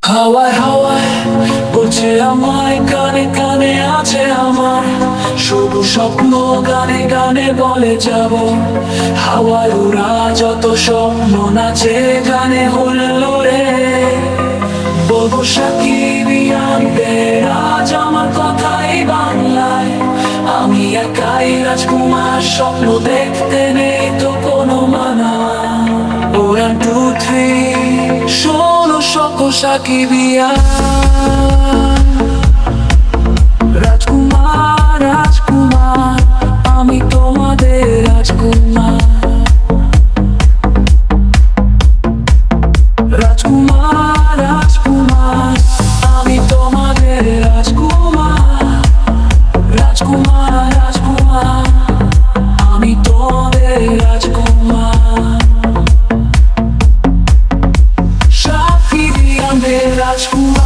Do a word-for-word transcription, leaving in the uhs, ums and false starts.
হাওয়ায় হাওয়ায় বলছে আমায়, কানে কানে আছে আমার শুধু স্বপ্ন, গানে গানে বলে যাব। হাওয়ায় উড়া যত স্বপ্ন নাচে গানে হলো রে। বলবো সাকিব ইয়ানদের আজ আমার কথাই বাংলায়। আমি একাই রাজকুমার, স্বপ্ন দেখতে নেই তো কোনো মানা। ওয়ান টু থ্রি ষোলো শত সাকিব ইয়ান। রাজকুমার রাজকুমার আমি তোমাদের রাজকুমার। রাজকুমার রাজকুমার আমি তোমাদের রাজকুমার। রাজকুমার রাজকুমার আমি তোমাদের রাজকুমার। সাকিব ইয়ানদের রাজকুমার।